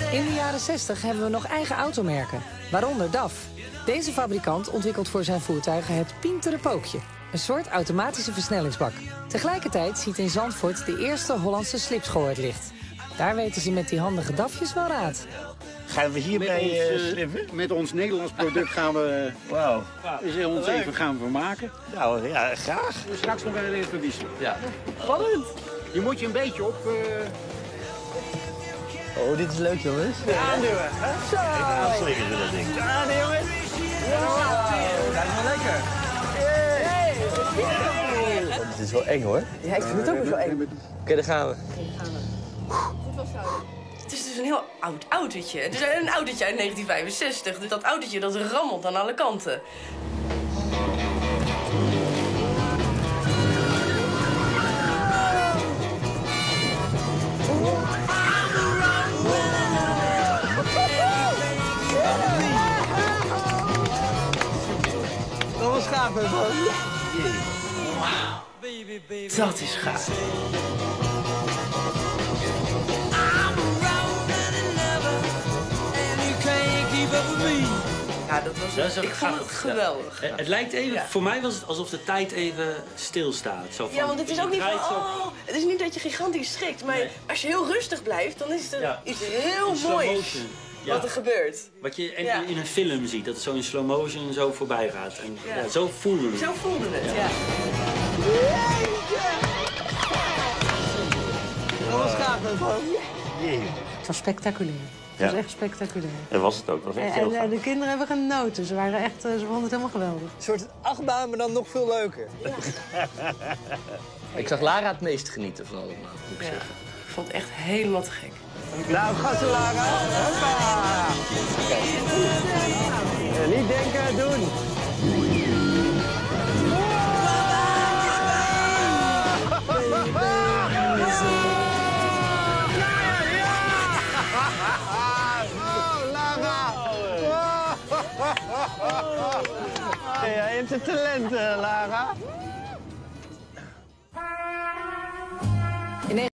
In de jaren 60 hebben we nog eigen automerken, waaronder DAF. Deze fabrikant ontwikkelt voor zijn voertuigen het pintere pookje. Een soort automatische versnellingsbak. Tegelijkertijd ziet in Zandvoort de eerste Hollandse slipschool het licht. Daar weten ze met die handige DAFjes wel raad. Gaan we hierbij slippen? Met ons Nederlands product gaan we ons even gaan vermaken. Nou ja, graag. Straks nog wel even wisselen. Ja. Spannend! Je moet je een beetje op... Oh, dit is leuk, jongens. Aanduwen. Zo! Aanslikken we dat ding. Ja, jongens. Dat is wel lekker. Dit is wel eng, hoor. Ja, ik vind het ook wel eng. Oké, daar gaan we. Het is dus een heel oud autootje. Het is een autootje uit 1965. Dus dat autootje dat rammelt aan alle kanten. Dat was gaaf, hè, man? Wauw. Dat is gaaf. Ja, dat was ik vond het geweldig. Het lijkt even, voor mij was het alsof de tijd even stilstaat. Zo van, Ja, want het is ook niet van, draait zo- het is niet dat je gigantisch schrikt, maar Nee. als je heel rustig blijft, dan is er Ja. iets heel In slow moois motion. Ja. wat er gebeurt. Wat je Ja. in een film ziet, dat het zo in slow motion zo voorbij gaat. En Ja. ja, zo voelde het. Zo voelde het, ja. Dat was gaaf, hè, man? Het was spectaculair. Het was echt spectaculair. Dat was het ook. Dat was echt heel gaaf. De kinderen hebben genoten. Ze waren echt, ze vonden het helemaal geweldig. Een soort achtbaan, maar dan nog veel leuker. Ik zag Lara het meest genieten van allemaal, moet ik Ja. zeggen. Ik vond het echt helemaal te gek. Nou, gasten, Lara. Hoppa! Niet denken, doen. Je hebt een talent, Lara.